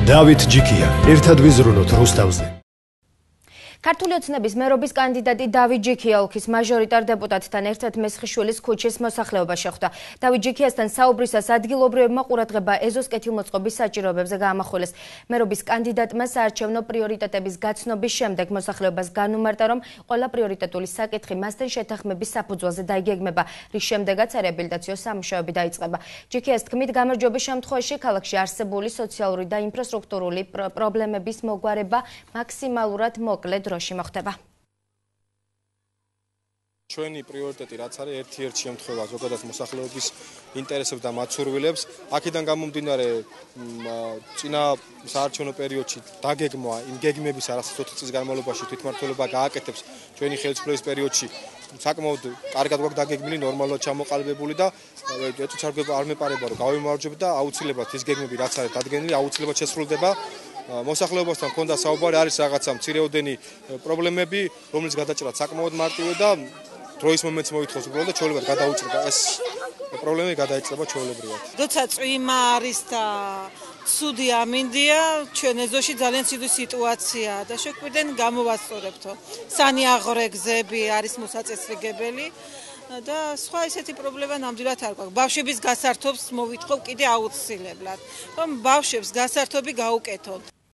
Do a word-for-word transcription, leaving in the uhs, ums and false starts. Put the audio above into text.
დავით ჯიქია, ერთად ვიზრუნოთ რუსთავზე. ქართული ოცნების მერობის კანდიდატი დავით ჯიქია ოლქის მაჟორიტარ დეპუტატთან ერთად მესხიშვილის ქუჩის მოსახლეობა შეხვდა. დავით ჯიქიასთან საუბრისას ადგილობრივებმა ყურადღება ეზოს კეთილმოწყობის საჭიროებებზე გაამახვილეს. მერობის კანდიდატმა საარჩევნო პრიორიტეტების გაცნობის შემდეგ მოსახლეობას განუმარტა, რომ ყველა პრიორიტეტული საკითხი მასთან შეთანხმების საფუძველზე დაიგეგმება, რის შემდეგაც რეაბილიტაციო სამუშაოები დაიწყება. ჯიქიას თქმით, გამარჯვების შემთხვევაში ქალაქში არსებული სოციალური და ინფრასტრუქტურული პრობლემების მოგვარება მაქსიმალურად მოკლე დროში მოხდება. ჩვენი პრიორიტეტი რაც არის ერთ-ერთი შემთხვევა ზოგადად მოსახლეობის ინტერესებს და მაცურვილებს. აქედან გამომდინარე წინა საარჩევნო პერიოდში დაგეგმვა იმ გეგმების არასდროს ოთხი წლის განმავლობაში თვითმმართველობა გააკეთებს ჩვენი ხელისუფლების პერიოდში საკმაოდ კარგად გვაქვს დაგეგმილი, ნორმალურად ჩამოყალიბებული და ეწუჩარგება არ მეპარება რომ გავიმარჯვებ და აუცილებლად ის გეგმები რაც არის დადგენილი აუცილებლად შესრულდება. მოსახლეობასთან მქონდა საუბარი, არის რაღაცა მცირეოდენი პრობლემები, რომელიც გადაჭრათ საკმაოდ მარტივი და დროის მომენტს მოითხოვს უბრალოდ და ჩვეულებრივად გადაუჭრება ეს პრობლემები გადაიჭრება ჩვეულებრივად. როცა წვიმა არის და ცუდი ამინდია, ჩვენ ეზოში ძალიან ცივი სიტუაციაა და შეგვიძლია გამოვასწორებთო. სანიაღრე გზები არის მოსაწესრიგებელი და სხვა ესეთი პრობლემა ნამდვილად არ გვაქვს. ბავშვების გასართობს მოვითხოვ კიდე აუცილებლად, რომ ბავშვებს გასართობი გაუკეთოთ.